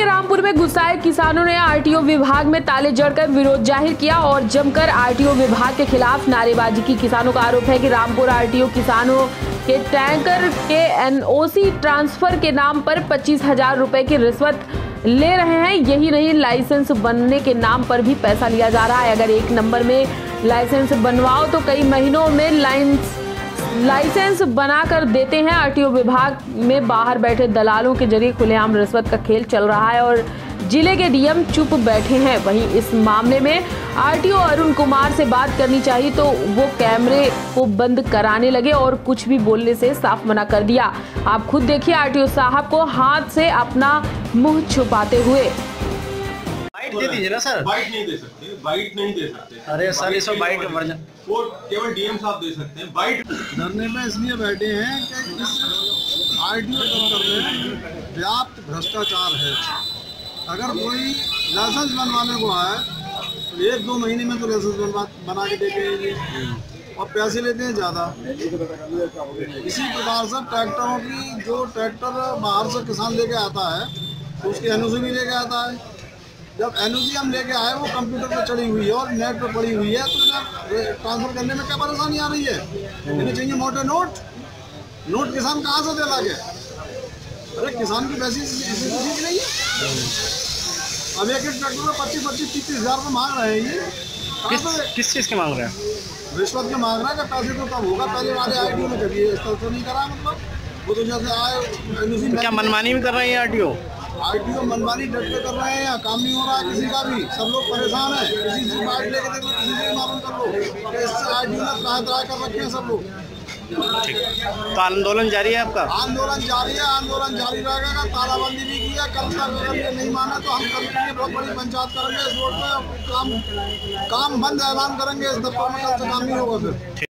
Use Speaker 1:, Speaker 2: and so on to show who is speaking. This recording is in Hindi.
Speaker 1: के रामपुर में गुस्साए किसानों ने आरटीओ विभाग में ताले जड़कर विरोध जाहिर किया और जमकर आरटीओ विभाग के खिलाफ नारेबाजी की। किसानों का आरोप है कि रामपुर आरटीओ किसानों के टैंकर के एनओसी ट्रांसफर के नाम पर 25,000 रुपए की रिश्वत ले रहे हैं। यही नहीं, लाइसेंस बनने के नाम पर भी पैसा लिया जा रहा है। अगर एक नंबर में लाइसेंस बनवाओ तो कई महीनों में लाइसेंस बना कर देते हैं। आरटीओ विभाग में बाहर बैठे दलालों के जरिए खुलेआम रिश्वत का खेल चल रहा है और जिले के डीएम चुप बैठे हैं। वहीं इस मामले में आरटीओ अरुण कुमार से बात करनी चाहिए तो वो कैमरे को बंद कराने लगे और कुछ भी बोलने से साफ मना कर दिया। आप खुद देखिए आरटीओ साहब को हाथ से अपना मुंह छुपाते हुए।
Speaker 2: बाइट दे दीजिए ना सर।
Speaker 3: बाइट नहीं दे सकते, बाइट नहीं दे सकते।
Speaker 2: अरे सर इसमें बाइट वर्जन
Speaker 3: वो केवल डीएम साहब दे सकते हैं। बाइट
Speaker 4: धरने में इसलिए बैठे हैं कि इस आरटीओ दफ्तर में व्याप्त भ्रष्टाचार है। अगर कोई लाइसेंस बनवाने को आए तो 1-2 महीने में तो लाइसेंस बना के देते हैं और पैसे लेते हैं ज़्यादा। इसी प्रकार से ट्रैक्टरों की जो ट्रैक्टर बाहर से किसान लेके आता है तो उसकी एनओसी भी लेके आता है। जब एनओसी हम लेके आए वो कंप्यूटर पर चढ़ी हुई है और नेट पर पड़ी हुई है तो ट्रांसफर करने में क्या परेशानी आ रही है? इन्हें चाहिए मोटे नोट किसान कहाँ से दे लागे? अरे किसान की वैसी चीज नहीं है। अब एक ट्रैक्टर में 25-30 हज़ार रुपये मांग रहे हैं। ये
Speaker 2: किस चीज़ के मांग रहे हैं?
Speaker 4: रिश्वत के मांग रहा है। पैसे तो तब होगा, पहले वाले आरटीओ में कभी इस्तेमाल तो नहीं करा। मतलब वो तो जैसे आए
Speaker 2: तो क्या मनमानी भी कर रहे हैं
Speaker 4: आरटीओ मनमानी डट के कर रहे हैं या काम नहीं हो रहा है किसी का भी। सब लोग परेशान है। किसी से बाइट लेके देखो, किसी से मालूम कर लो कि इससे आरटीओ ने त्राह कर रखे हैं सब लोग।
Speaker 2: ठीक, तो आंदोलन जारी है आपका?
Speaker 4: आंदोलन जारी है, आंदोलन जारी रहेगा। तालाबंदी भी की है। कल तक अगर ये नहीं माना तो हम कल के लिए बहुत बड़ी पंचायत करेंगे इस रोड पे। काम बंद ऐलान करेंगे इस दफ्तर में। कल से काम नहीं होगा फिर।